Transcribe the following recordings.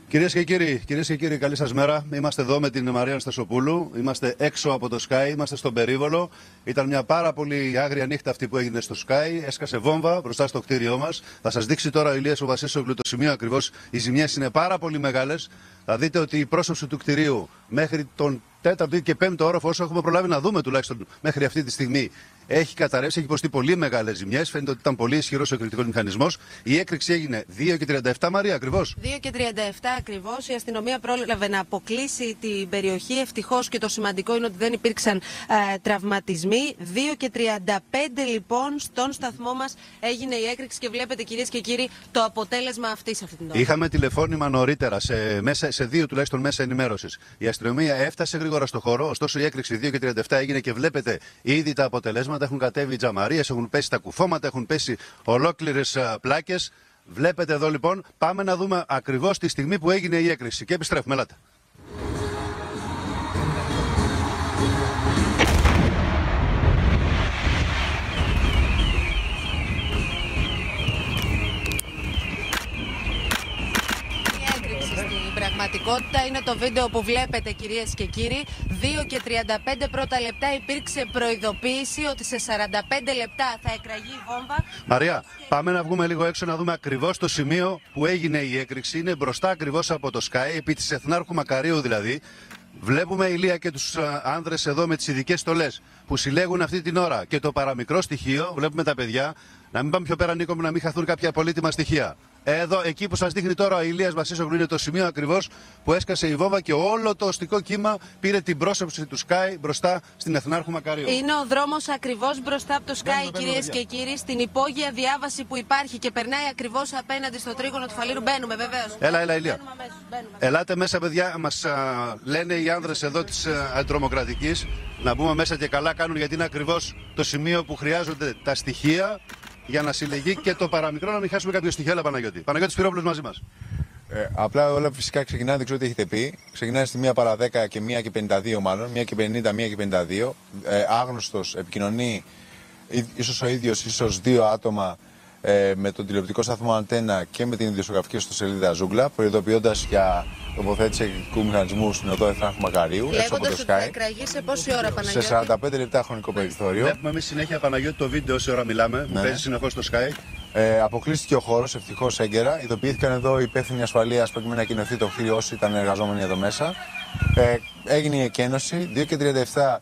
Κυρίες και κύριοι, καλή σας μέρα. Είμαστε εδώ με την Μαρία Αναστασοπούλου. Είμαστε έξω από το Sky, είμαστε στον Περίβολο. Ήταν μια πάρα πολύ άγρια νύχτα αυτή που έγινε στο Sky. Έσκασε βόμβα μπροστά στο κτίριό μας. Θα σας δείξει τώρα ο Ηλίας ο Βασίσογλου το σημείο ακριβώς. Οι ζημιές είναι πάρα πολύ μεγάλες. Θα δείτε ότι η πρόσωψη του κτιρίου μέχρι τον 4ο και 5ο όροφο, όσο έχουμε προλάβει να δούμε τουλάχιστον μέχρι αυτή τη στιγμή, έχει καταρρεύσει, έχει υποστεί πολύ μεγάλες ζημιές. Φαίνεται ότι ήταν πολύ ισχυρός ο εκρηκτικός μηχανισμός. Η έκρηξη έγινε 2:37, Μαρία, ακριβώς. 2:37 ακριβώς. Η αστυνομία πρόλαβε να αποκλείσει την περιοχή. Ευτυχώς, και το σημαντικό είναι ότι δεν υπήρξαν τραυματισμοί. 2:35 λοιπόν στον σταθμό μας έγινε η έκρηξη και βλέπετε, κυρίες και κύριοι, το αποτέλεσμα αυτή την ώρα. Είχαμε τηλεφώνημα νωρίτερα σε δύο τουλάχιστον μέσα ενημέρωσης. Η αστυνομία έφτασε γρήγορα στο χώρο, ωστόσο η έκρηξη 2:37 έγινε και βλέπετε ήδη τα αποτελέσματα. Έχουν κατέβει τζαμαρίες, έχουν πέσει τα κουφώματα, έχουν πέσει ολόκληρες πλάκες. Βλέπετε εδώ λοιπόν, πάμε να δούμε ακριβώς τη στιγμή που έγινε η έκρηξη και επιστρέφουμε, ελάτε. Η πραγματικότητα είναι το βίντεο που βλέπετε, κυρίες και κύριοι. 2:35 πρώτα λεπτά υπήρξε προειδοποίηση ότι σε 45 λεπτά θα εκραγεί η βόμβα. Μαρία, πάμε να βγούμε λίγο έξω να δούμε ακριβώς το σημείο που έγινε η έκρηξη. Είναι μπροστά ακριβώς από το Sky, επί της Εθνάρχου Μακαρίου δηλαδή. Βλέπουμε, Ηλία, και τους άνδρες εδώ με τις ειδικές στολές που συλλέγουν αυτή την ώρα. Και το παραμικρό στοιχείο, βλέπουμε τα παιδιά, να μην πάμε πιο πέρα, Νίκο μου, να μην χαθούν κάποια πολύτιμα στοιχεία. Εδώ, εκεί που σας δείχνει τώρα ο Ηλίας Βασίσογλου, είναι το σημείο ακριβώς που έσκασε η βόμβα και όλο το οστικό κύμα πήρε την πρόσωψη του Sky μπροστά στην Εθνάρχου Μακαρίου. Είναι ο δρόμος ακριβώς μπροστά από το Sky, κυρίες και κύριοι, στην υπόγεια διάβαση που υπάρχει και περνάει ακριβώς απέναντι στο τρίγωνο του Φαλήρου. Μπαίνουμε, βεβαίως. Έλα, Ηλία. Ελάτε μέσα, παιδιά. Μας λένε οι άνδρες εδώ της αντιτρομοκρατικής να μπούμε μέσα και καλά κάνουν, γιατί είναι ακριβώς το σημείο που χρειάζονται τα στοιχεία για να συλλεγεί και το παραμικρό, να μην χάσουμε κάποιο στοιχείο. Έλα, Παναγιώτη. Παναγιώτης Σπυρόπουλος μαζί μας. Απλά όλα φυσικά ξεκινάνε, δεν ξέρω τι έχετε πει. Ξεκινάνε στη 1 παρά 10 και 1:52 μάλλον, 1:50, 1:52. Άγνωστος επικοινωνεί, ίσως ο ίδιος, ίσως δύο άτομα, με τον τηλεοπτικό σταθμό Αντένα και με την ιδιοσιογραφική ιστοσελίδα Ζούγκλα, προειδοποιώντας για τοποθέτηση εκρηκτικού μηχανισμού στην οδό Εθνάρχου Μακαρίου, έξω από το Sky. Θα εκραγεί σε πόση ώρα, Παναγιώτη? Σε 45 λεπτά χρονικό περιθώριο. Βλέπουμε εμείς συνέχεια, Παναγιώτη, το βίντεο όση ώρα μιλάμε, που παίζει συνεχώς στο Sky. Αποκλείστηκε ο χώρος, ευτυχώς έγκαιρα. Ειδοποιήθηκαν εδώ οι υπεύθυνοι ασφαλείας προκειμένου να κοινωθεί το κτίριο όσοι ήταν εργαζόμενοι εδώ μέσα. Έγινε η εκένωση. 2:37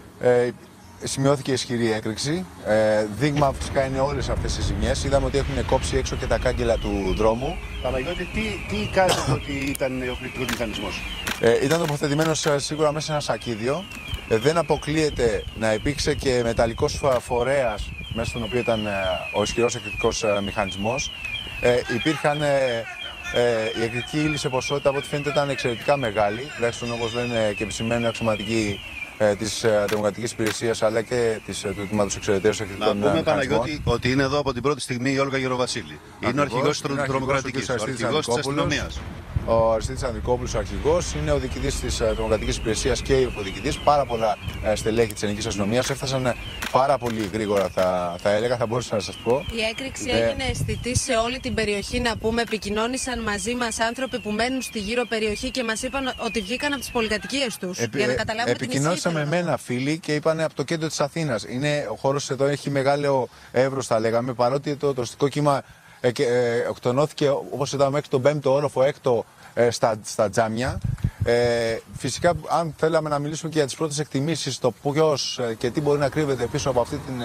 σημειώθηκε ισχυρή έκρηξη. Δείγμα από το Sky είναι όλες αυτές οι ζημιές. Είδαμε ότι έχουν κόψει έξω και τα κάγκελα του δρόμου. Παναγιώτη, τι κάνετε ότι ήταν ο εκρηκτικός μηχανισμός? Ήταν τοποθετημένος σίγουρα μέσα σε ένα σακίδιο. Δεν αποκλείεται να υπήρξε και μεταλλικός φορέας μέσα στον οποίο ήταν ο ισχυρός εκρηκτικός μηχανισμός. Υπήρχαν η εκρηκτική ύλη σε ποσότητα, από ό,τι φαίνεται, ήταν εξαιρετικά μεγάλη, τουλάχιστον όπως λένε και επισημαίνουν οι αξιωματικοί της Δημοκρατικής Υπηρεσίας αλλά και του Τμήματος Εξαιρετέρως Εκρηκτικών Μηχανισμών. Να πούμε, Παναγιώτη, ότι είναι εδώ από την πρώτη στιγμή η Όλγα Γεροβασίλη. Είναι ο αρχηγός της Τρομοκρατικής, ο αρχηγός της αστυνομίας. Ο Αριστίδης Ανδρικόπουλος, ο αρχηγός, είναι ο διοικητής της Δημοκρατικής Υπηρεσίας και υποδιοικητής. Πάρα πολλά στελέχη της ελληνικής αστυνομίας έφτασαν πάρα πολύ γρήγορα, θα έλεγα, θα μπορούσα να σας πω. Η έκρηξη έγινε αισθητή σε όλη την περιοχή, να πούμε. Επικοινώνησαν μαζί μας άνθρωποι που μένουν στη γύρω περιοχή και μας είπαν ότι βγήκαν από τις πολυκατοικίες τους. Για να καταλάβουμε. Επικοινώνησαν με μένα φίλοι και είπαν από το κέντρο της Αθήνας. Ο χώρος εδώ έχει μεγάλο εύρος, θα λέγαμε, παρότι το τουριστικό κύμα εκτονώθηκε, όπως είδαμε, μέχρι τον 5ο όροφο, έκτο στα τζάμια. Φυσικά, αν θέλαμε να μιλήσουμε και για τις πρώτες εκτιμήσεις, το ποιος και τι μπορεί να κρύβεται πίσω από αυτή την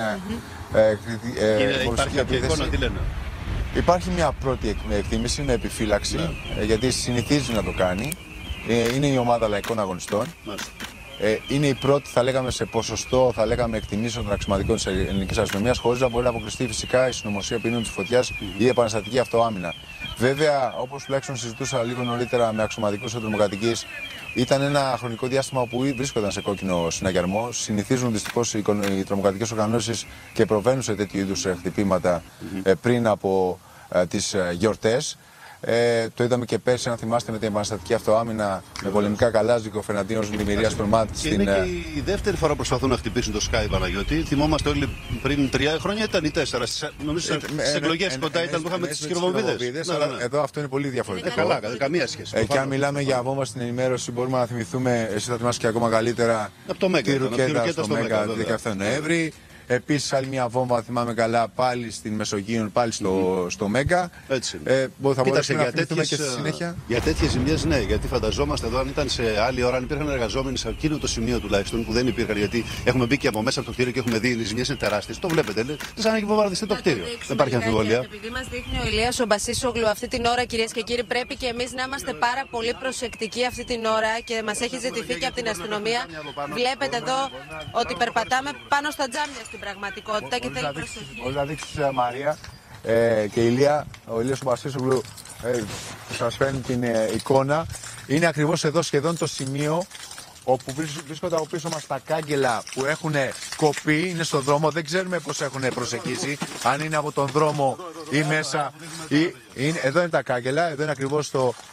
υπάρχει εικόνα, τι λένε? Υπάρχει μια πρώτη εκτίμηση με επιφύλαξη, γιατί συνηθίζει να το κάνει. Είναι η ομάδα λαϊκών αγωνιστών. Είναι η πρώτη, θα λέγαμε, σε ποσοστό, θα λέγαμε, εκτιμήσεων των αξιωματικών της ελληνικής αστυνομίας, χωρίς να μπορεί να αποκλειστεί φυσικά η συνωμοσία ποινών της φωτιάς ή η επαναστατική αυτοάμυνα. Βέβαια, όπως τουλάχιστον συζητούσα λίγο νωρίτερα με αξιωματικούς της Δημοκρατικής, ήταν ένα χρονικό διάστημα που βρίσκονταν σε κόκκινο συναγερμό. Συνηθίζουν δυστυχώς οι τρομοκρατικές οργανώσεις και προβαίνουν σε τέτοιου είδους χτυπήματα πριν από τις γιορτές. Το είδαμε και πέρσι, αν θυμάστε, με την επαναστατική αυτοάμυνα με πολεμικά καλάζικο Φερναντίνο Δημηρίας Προμάτ. Και είναι και η δεύτερη φορά που προσπαθούν να χτυπήσουν το Sky, Παναγιώτη. Θυμόμαστε όλοι πριν 3 χρόνια ήταν ή 4. Νομίζω στις εκλογές κοντά ήταν που είχαμε τις χειροβομβίδες. Εδώ αυτό είναι πολύ διαφορετικό. Καλά, καμία σχέση. Και αν μιλάμε για βόμβα στην ενημέρωση, μπορούμε να θυμηθούμε, εσύ θα θυμάσαι και ακόμα καλύτερα, από το Μέγκα, τη ρουκέτα στο Μέγκα 17 Νοέμβρη. Επίσης, άλλη μια βόμβα, θυμάμαι καλά, πάλι στην Μεσογείο, πάλι στο Μέγκα. Έτσι. Θα μπορούσαμε να θυμηθούμε και στη συνέχεια. Για τέτοιες ζημιές, ναι, γιατί φανταζόμαστε εδώ αν ήταν σε άλλη ώρα, αν υπήρχαν εργαζόμενοι σε εκείνο το σημείο τουλάχιστον που δεν υπήρχαν, γιατί έχουμε μπει και από μέσα από το κτίριο και έχουμε δει οι ζημιές είναι τεράστιες. Το βλέπετε, είναι σαν να έχει βομβαρδιστεί το κτίριο. Δεν υπάρχει αμφιβολία. Επειδή μας δείχνει ο Ηλίας ο Μπασίσογλου αυτή την ώρα, κυρίες και κύριοι, πρέπει και εμείς να είμαστε πάρα πολύ προσεκτικοί αυτή την ώρα και μας έχει ζητηθεί και από την αστυνομία. Βλέπετε εδώ ότι περπατάμε πάνω στα τζάμια στην πραγματικότητα και θέλει προσοχή. Μπορείς να δείξεις, Μαρία και Ηλία, ο Ηλίας ο Μπασίσογλου σας φέρνει την εικόνα. Είναι ακριβώς εδώ σχεδόν το σημείο όπου βρίσκονται από πίσω μας τα κάγκελα που έχουν κοπεί, είναι στον δρόμο, δεν ξέρουμε πώς έχουν προσεγγίσει, αν είναι από τον δρόμο ή μέσα. Εδώ είναι τα κάγκελα, εδώ είναι ακριβώς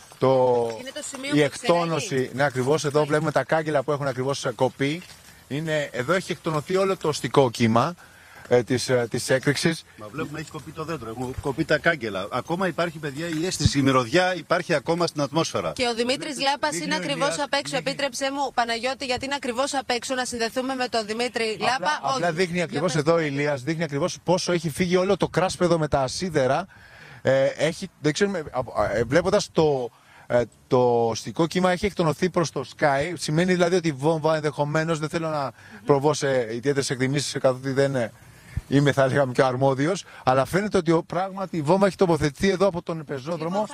η εκτόνωση. Ναι, ακριβώς εδώ βλέπουμε τα κάγκελα που έχουν ακριβώς κοπεί. Εδώ έχει εκτονωθεί όλο το οστικό κύμα της έκρηξης. Μα βλέπουμε έχει κοπεί το δέντρο, έχουν κοπεί τα κάγκελα. Ακόμα υπάρχει, παιδιά, η αίσθηση, η μυρωδιά υπάρχει ακόμα στην ατμόσφαιρα. Και ο Δημήτρης Λάπας είναι ακριβώς απ' έξω. Επίτρεψέ μου, Παναγιώτη, γιατί είναι ακριβώς απ' έξω, να συνδεθούμε με τον Δημήτρη Λάπα. Απλά δείχνει ακριβώς εδώ, Ηλίας, δείχνει ακριβώς πόσο έχει φύγει όλο το κράσπεδο με τα ασίδερα. Δεν ξέρουμε, βλέποντας το οστικό κύμα έχει εκτονωθεί προς το Sky. Σημαίνει δηλαδή ότι η βόμβα ενδεχομένως, δεν θέλω να προβώ σε ιδιαίτερες εκτιμήσεις καθότι δεν είμαι, θα λέγαμε, και ο αρμόδιος, αλλά φαίνεται ότι πράγματι η βόμβα έχει τοποθετηθεί εδώ από τον πεζόδρομο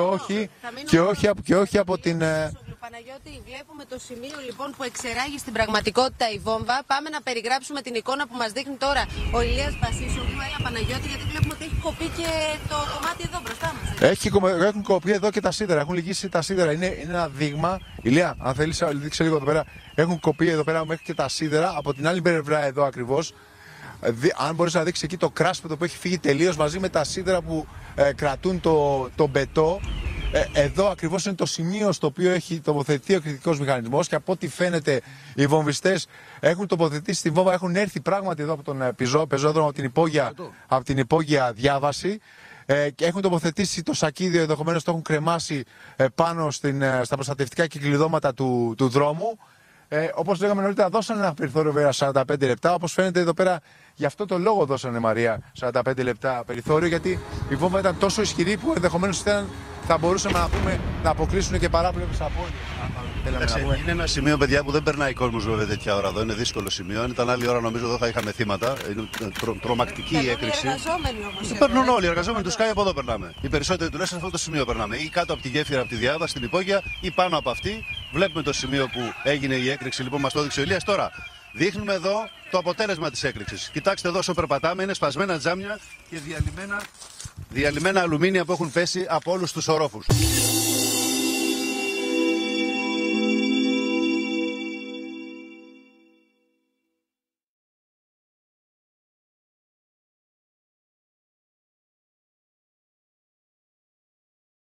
και όχι από την... Παναγιώτη, βλέπουμε το σημείο λοιπόν που εξεράγει στην πραγματικότητα η βόμβα. Πάμε να περιγράψουμε την εικόνα που μας δείχνει τώρα ο Ηλίας Μπασίσογλου. Έλα, Παναγιώτη, γιατί βλέπουμε ότι έχει κοπεί και το κομμάτι εδώ μπροστά μας. Έχουν κοπεί εδώ και τα σίδερα, έχουν λυγίσει τα σίδερα. Είναι ένα δείγμα. Ηλία, αν θέλεις, δείξε λίγο εδώ πέρα. Έχουν κοπεί εδώ πέρα μέχρι και τα σίδερα. Από την άλλη πλευρά εδώ ακριβώς. Αν μπορείς να δείξεις εκεί το κράσπεδο που έχει φύγει τελείως μαζί με τα σίδερα που κρατούν το μπετό. Εδώ ακριβώς είναι το σημείο στο οποίο έχει τοποθετηθεί ο κριτικός μηχανισμός και από ό,τι φαίνεται οι βομβιστές έχουν τοποθετήσει τη βόμβα, έχουν έρθει πράγματι εδώ από τον πεζόδρομο, από την υπόγεια διάβαση και έχουν τοποθετήσει το σακίδιο, ενδεχομένως το έχουν κρεμάσει πάνω στα προστατευτικά κυκλειδώματα του δρόμου. Όπως λέγαμε νωρίτερα, δώσανε ένα περιθώριο βέβαια 45 λεπτά. Όπως φαίνεται εδώ πέρα, γι' αυτό το λόγο δώσανε, Μαρία, 45 λεπτά περιθώριο, γιατί η βόμβα ήταν τόσο ισχυρή που ενδεχομένως θα μπορούσαμε να αποκλείσουν και παράπλευρες απώλειες. Είναι ένα σημείο, παιδιά, που δεν περνάει κόσμος βέβαια τέτοια ώρα εδώ. Είναι δύσκολο σημείο. Αν ήταν άλλη ώρα, νομίζω εδώ θα είχαμε θύματα. Είναι τρομακτική η έκρηξη. Οι εργαζόμενοι όμως. Περνούν όλοι οι εργαζόμενοι του Sky, από εδώ περνάμε. Οι περισσότεροι τουλάχιστον σε αυτό το σημείο περνάμε. Ή κάτω από τη γέφυρα, από τη διάβαση, στην υπόγεια, ή πάνω από αυτή. Βλέπουμε το σημείο που έγινε η έκρηξη, λοιπόν, μας το έδειξε ο Ηλίας. Τώρα δείχνουμε εδώ το αποτέλεσμα της έκρηξης. Κοιτάξτε εδώ όσο περπατάμε, είναι σπασμένα τζάμια και διαλυμένα αλουμίνια που έχουν πέσει από όλους τους ορόφους.